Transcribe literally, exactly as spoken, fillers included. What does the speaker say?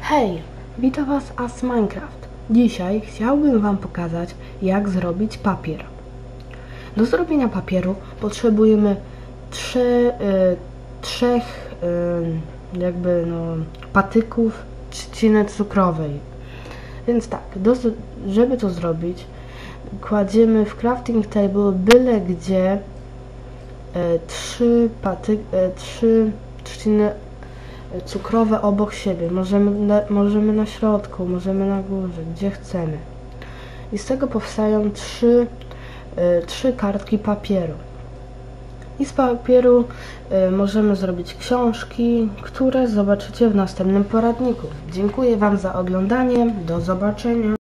Hej, witam Was As Minecraft. Dzisiaj chciałbym Wam pokazać, jak zrobić papier. Do zrobienia papieru potrzebujemy trzy, y, trzech y, jakby no, patyków trzciny cukrowej. Więc tak, do, żeby to zrobić, kładziemy w crafting table byle gdzie y, trzy, paty, y, trzy trzciny cukrowe obok siebie. Możemy na, możemy na środku, możemy na górze, gdzie chcemy. I z tego powstają trzy, y, trzy kartki papieru. I z papieru y, możemy zrobić książki, które zobaczycie w następnym poradniku. Dziękuję Wam za oglądanie. Do zobaczenia.